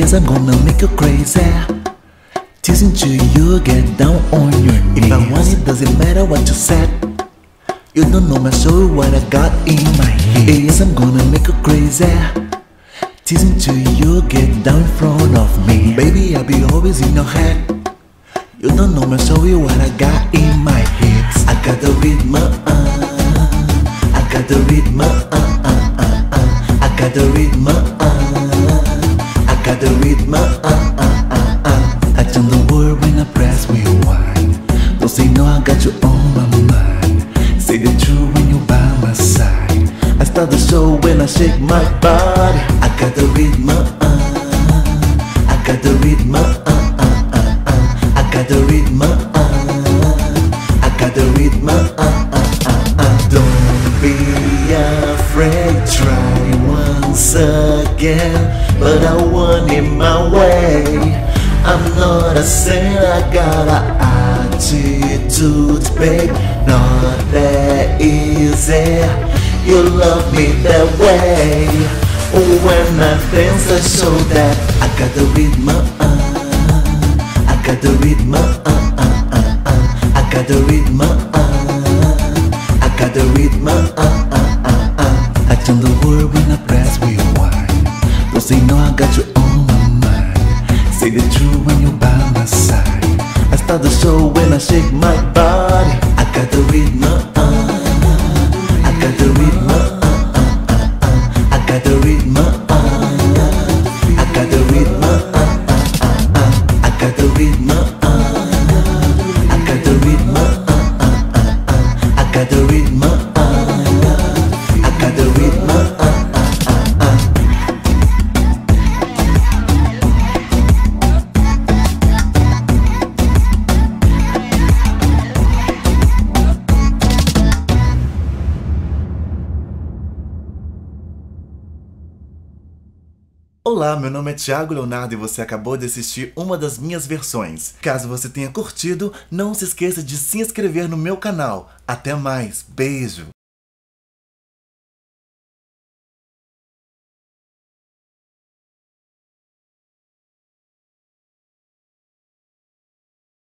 Yes, I'm gonna make you crazy. Teasing to you, get down on your knees. If I want it, doesn't matter what you said. You don't know my soul, what I got in my head. Yes, I'm gonna make you crazy. Teasing to you, get down in front of me. Baby, I'll be always in your head. You don't know my soul, what I got in my hips. I got the rhythm, I got the rhythm, I got the rhythm, I got the rhythm, I turn the world when I press rewind. Don't say no, I got you on my mind. Say the truth when you by my side. I start the show when I shake my body. I got the rhythm, I got the rhythm, I got the rhythm, I got the rhythm, Don't be afraid, try once again. But I want it my way. I'm not a saint, I got an attitude, babe. Not that easy. You love me that way. When I dance, I show that I got the rhythm, I got the rhythm, I got the rhythm, I got the rhythm, I turn the world when I press rewind. Don't say no, I got you on my mind. Say the truth when you're by my side. I start the show when I shake my body. I got the rhythm, I got the rhythm, I got the rhythm, I got the rhythm, I got the rhythm, I got the rhythm, I got the rhythm, I got the rhythm. Olá, meu nome é Thiago Leonardo e você acabou de assistir uma das minhas versões. Caso você tenha curtido, não se esqueça de se inscrever no meu canal. Até mais, beijo!